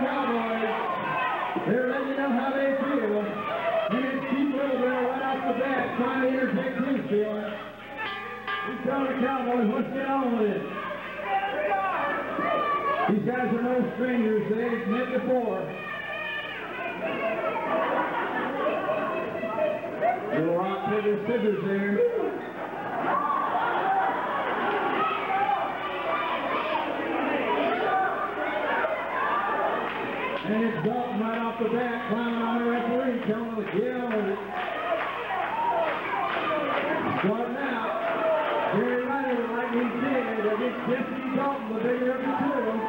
Cowboys. They're letting you know how they feel. And it's Keith Little there right off the bat trying to interject his feeling. He's telling the Cowboys, let's get on with it. These guys are no strangers. They've met before. Little rock, paper, scissors there. And it's Dalton right off the bat, climbing on the referee, telling him to get on with it. Starting out, Jerry Ryder with Lightning Kid against Jesse Dalton, the bigger of the two of them.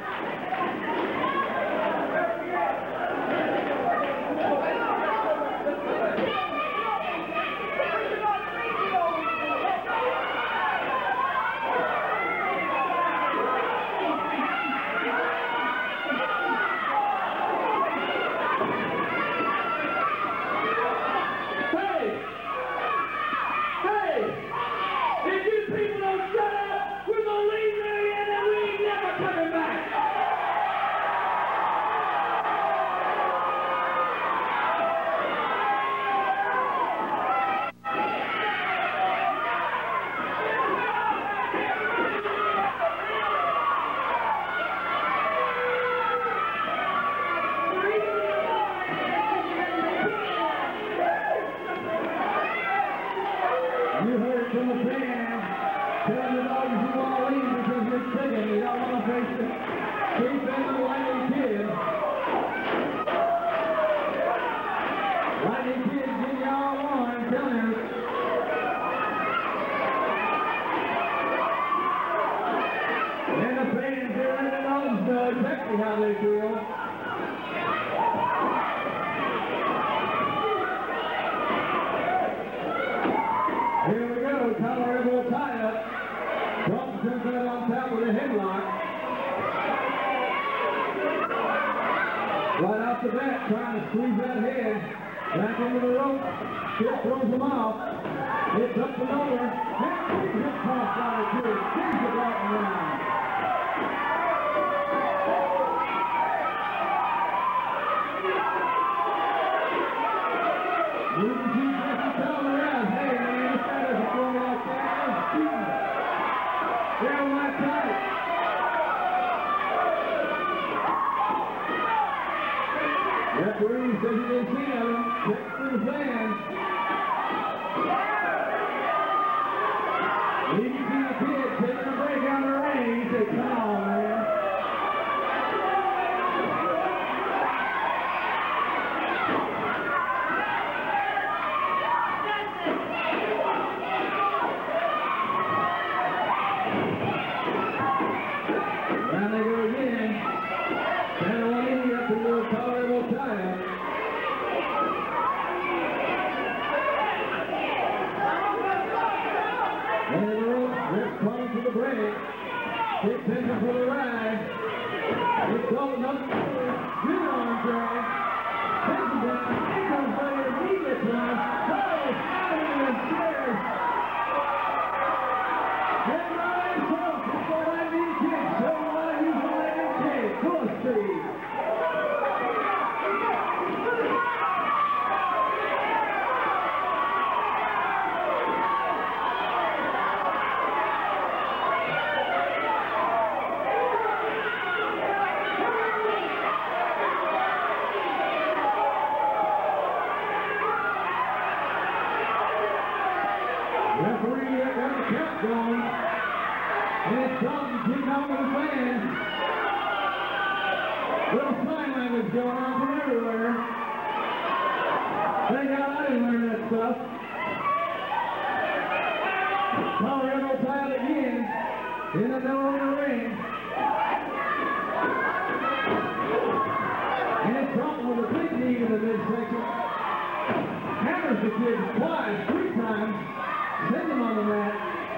You heard from the fans telling the dogs you want to leave because you're sick and you don't want to face it. Keep in the Lightning Kid. Lightning Kid, give you all one, I'm telling you. And the fans, they're letting the dogs know exactly how they feel. Here we go, Colorado tie-up. Dalton comes out on top with a headlock. Right off the bat, trying to squeeze that head back into the rope. Skip throws him off. It's up and over. And he's hit cross ladder to it. Here's the Dalton round. You can see Jesse telling around, hey man, this guy doesn't throw me like that. I'm shooting. They're on my tight. Referee says he didn't see him. Checks through the fans. You can see the kid taking a break on the ring. He said, come on, man. Down they go again. Down one in up to the Colorado tie-up. And the rope, Rick calling for the break. Kick Benson for the ride. It's Dalton up. Good arm drag. Benson down. Here comes Ryder. He gets one. Oh, out in the chair. And Ryder Schultz is the Lightning Kid. So why he's the Lightning Kid. Full speed. Referee got the count going. And it's Dalton getting on with the fans. Little sign language going on from everywhere. Thank God I didn't learn that stuff. Colorado tied again. In the middle of the ring. And it's Dalton with a big knee in the midsection. Hammers the kid twice, 3 times. Send him on the mat.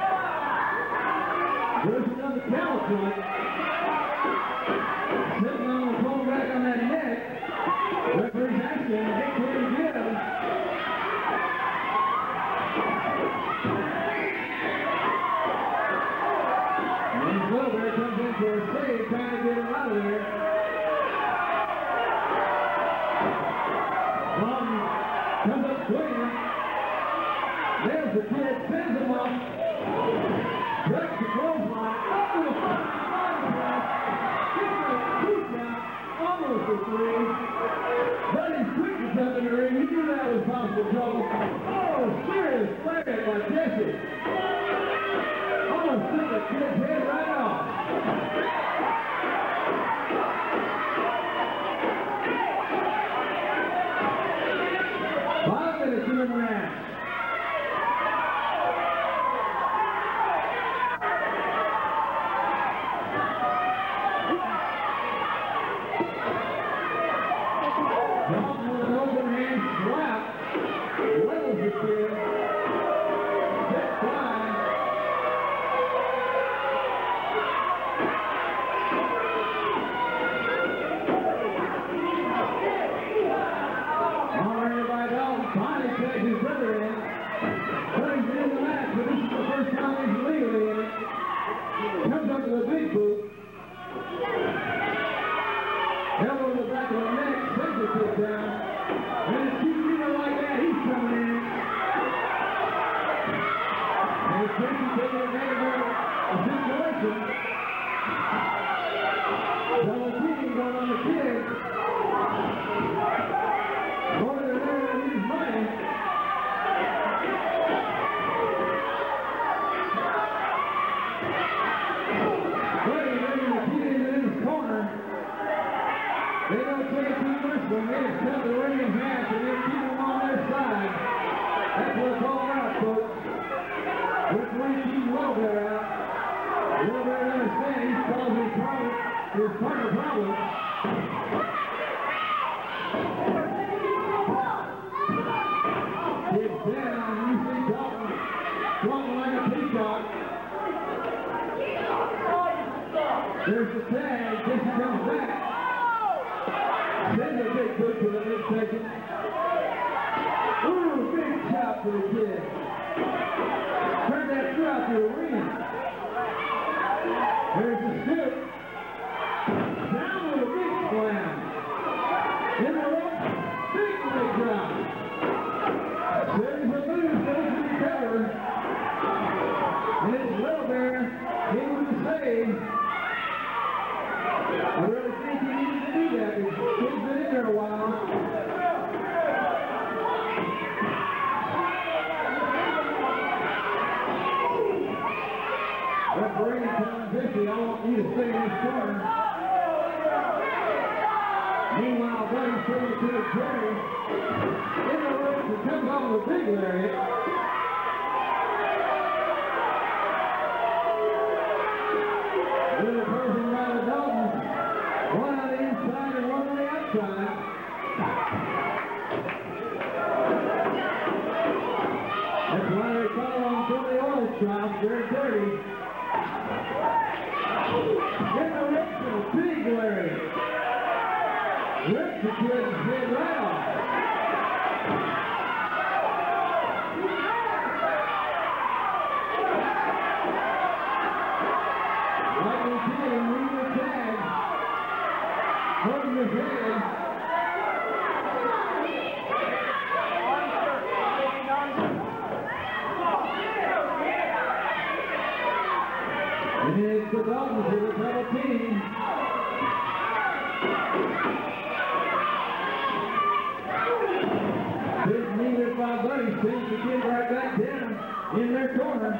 There's another count to it. Sitting on the phone back on that neck. Referee's asking him, hey, can he give? And Wilbur comes in for a save, trying to get him out of there. close to three. Buddy's quick to jump in the ring. He knew that was possible trouble. Oh, serious flared by Jesse. Almost took the kid's head right off. 5 minutes in the match. Dalton with an open hand slap. Levels the kid. Set fly. Already by Dalton. Finally takes his brother in. Brings it in the match, but this is the first time he's legally in it. Comes up to the big boot. Elbow in the back of the neck, sends the kick down. And it's keeps feeling like that, he's coming in. And it's Jesse taking advantage of a situation. Velveteen going on the kid. More than ever needs money. Buddy bringing the kid into his corner. They don't take it too much, but they just cut the ring in half and then keep them on their side. That's what it's all about, folks. Which way to keep Wilbur out. Wilbur doesn't understand he's causing his partner problems. Kids down, you see Dalton flying like a peacock. There's the tag, Jesse comes back. Then the big boot to the midsection. Ooh, big chop for the kid. Turn that throughout the arena. There's the scoop. Down with a big slam. In the rope, big leg drop. Series of moves goes to the cover. And it's Wilbur able to save. I really think he needed to do that because he's been in there a while. Referee telling Jesse, I want you to stay in this corner. Meanwhile, Buddy's taking it to the Jerry. In the ropes and comes off with a big lariat. Little person by the Daltons. One on the inside and one on the outside. That's why they call them from the oil shop. They're dirty. In the ropes and a big lariat. Rips the kid's head right off. Lightning Kid leading the tag. Holding his head. And it's the Daltons with a double team. Big needed by Buddy sends the kid right back down in their corner.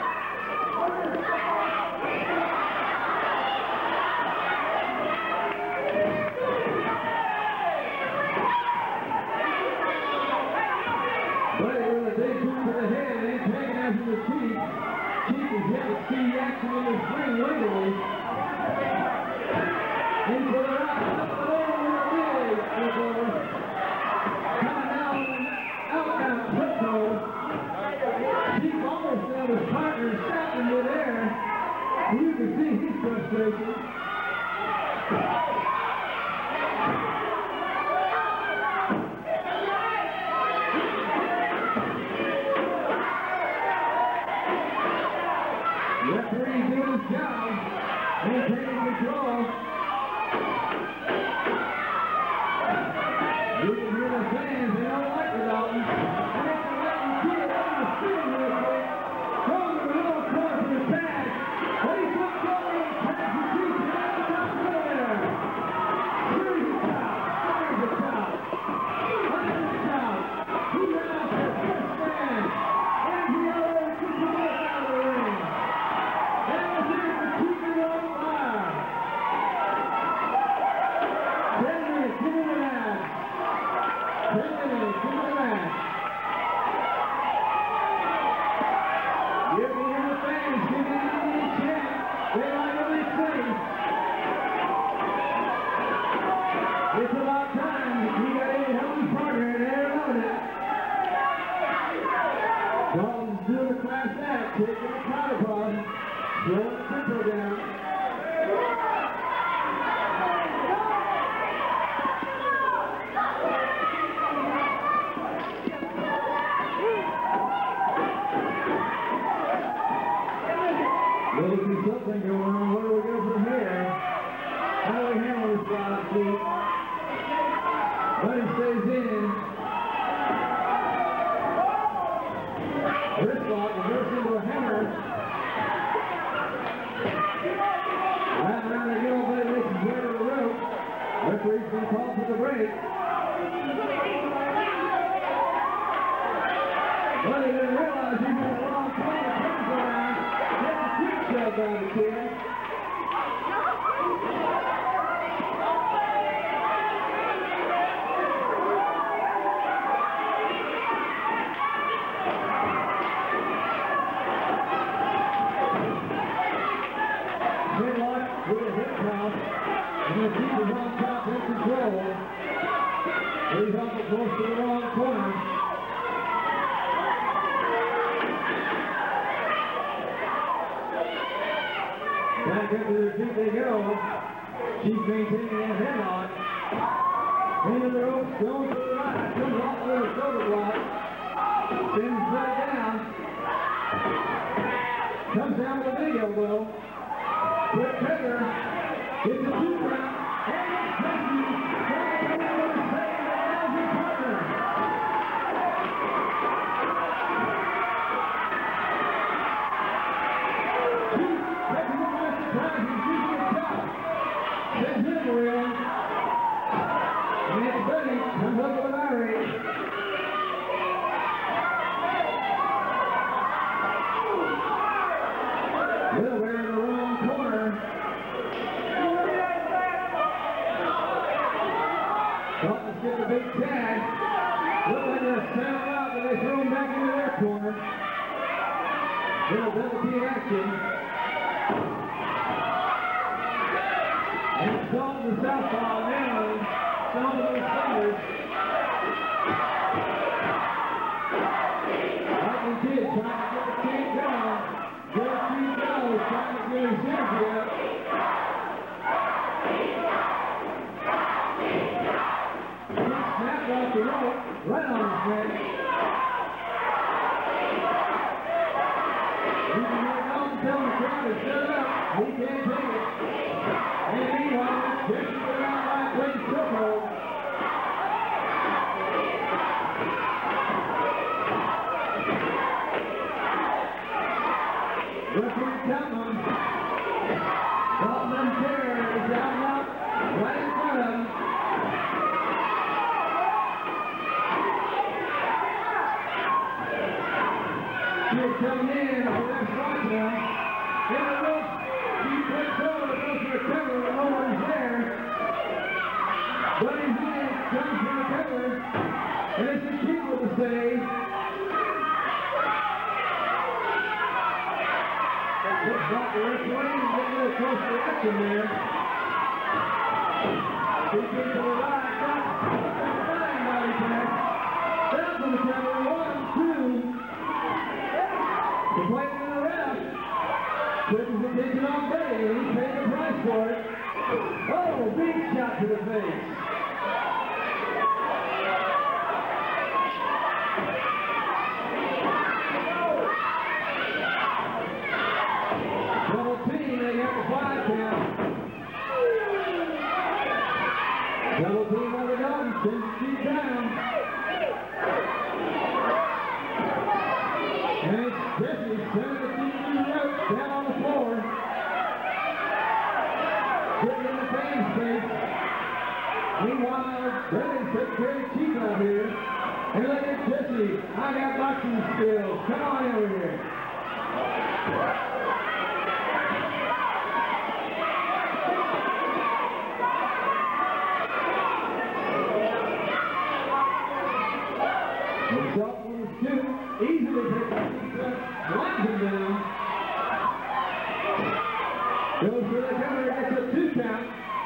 Buddy with a big boot to the head and antagonizing the Chief. Chief is yet to see action in his ring legally. Into the right. Coming out football. Chief almost had his partner stopped in midair. You can see his frustration. Referee doing his job, maintaining control. You can hear the fans, they don't like the Daltons. And it's a Lightning Kid on the spin real quick. Throws him in the little corner for the tag. But he flips over and tags the Chief has been called for the break. But he didn't realize he was in the wrong corner. Turns around, gets a quick shove by the kid. Midlock with a hip toss. And the keeper's on top in control. He's up close to the wrong corner. Back into their feet they go. She's maintaining that headlock. Into the ropes, going to the right. Comes off with a shoulder block. Spins back down. Comes down with a big elbow. Quick trigger. Gets a 2 count. And it's Tracy trying to come in with a save and now's his partner. Chief taking him by surprise. He's using his top. Sends him around. And it's Betty. Comes up with an irate. Well, we're in the wrong corner. Buttons get the big tag. Look like they're standing out, but they throw him back into their corner. Little double team action. And it's called the southpaw now. Some of those fingers. Lightning Kid trying to get the kid down. Good feet goes, trying to get his energy up. Snapped off the rope, right on his neck. He can make out and tell the crowd to shut up. He can't take it. And meanwhile, Jesse goes out like Wayne Silverhold. Referee Tubman. Tubman Terror is down up right in front of him. She's coming in for that spot now. In the rope, she flips over, goes for a cover, but no one's there. But he's in, comes for the cover, and it's the kid with the save. Looks like the referee is getting a little close to action there. He's to the right, got the flying body pass. Down for the cover, 1, 2. The plate in the ref. Turns the attention on Betty, and he's paying the price for it. Oh, big shot to the face. Double team, they got the 5 count. Double team by the Dalton, sends the feet down. And it's Jesse sending the feet through the rope down on the floor. Getting in the fan space. Meanwhile, Brennan takes care of Chief out here. And look at Jesse. I got boxing skills. Come on over here. Looks up with his shoot. Easily takes the feet up. Blinds him down. Goes for the cover. Gets a 2 count.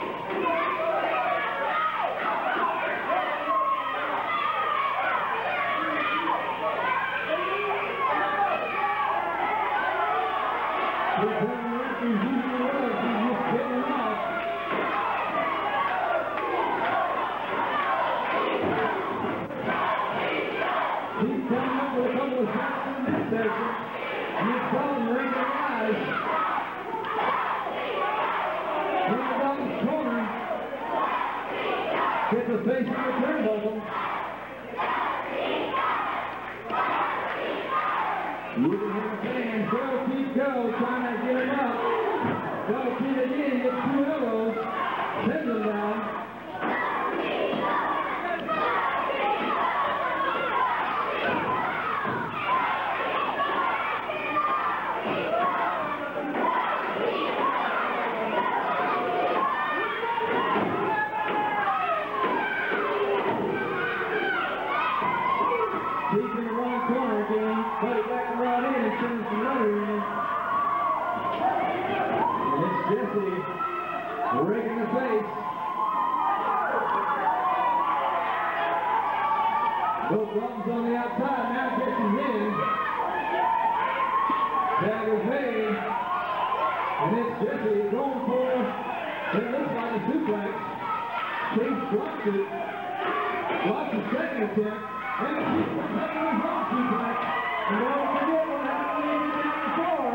He's using the ropes. He's just getting them off. He's coming up with a couple of shots in the midsection. And he's calling the ring their eyes. In the Dalton's corner. Gets a face on the turnbuckle. Using his hands, go, keep go, trying to get him up. Go, keep it in, gets 2 elbows, sends him down. Both Dalton's on the outside. Now Jesse's in. Tag is made. And it's Jesse going for, it looks like a suplex. Chase blocks it. Blocks the second attempt. And the suplex taking his own suplex. And don't forget what happened when he was down before.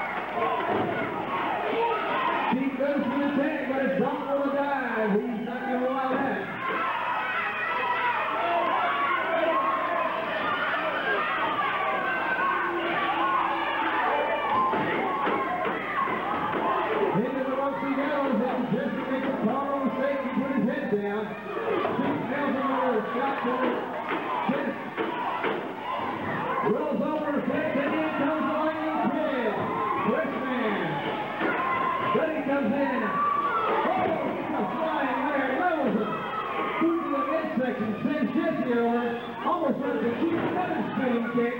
Keith goes for the tag, but it's Dalton on the dive. He's not going to allow that. Into the ropes he goes, and Jesse makes a power mistake. He put his head down. Keith nails him with a shot to the chest. Rolls over, takes it in, comes the lightning kid. Freshman. Buddy comes in. Oh, he's a flying there. Levels him. Boot to the midsection. Sends Jesse over. Almost runs to keep another spinning kick.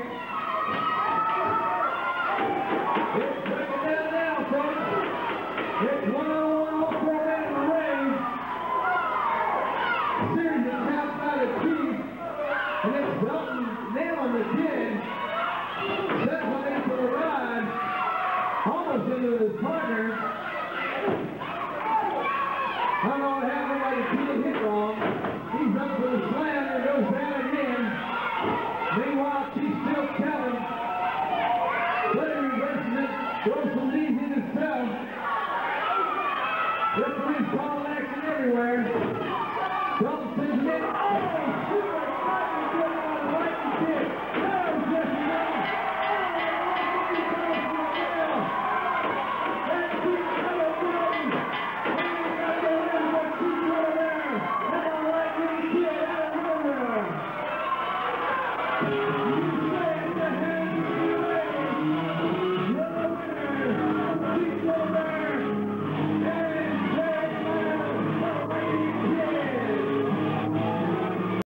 It's breaking down now, folks. It's 1-on-1 all four men in the ring.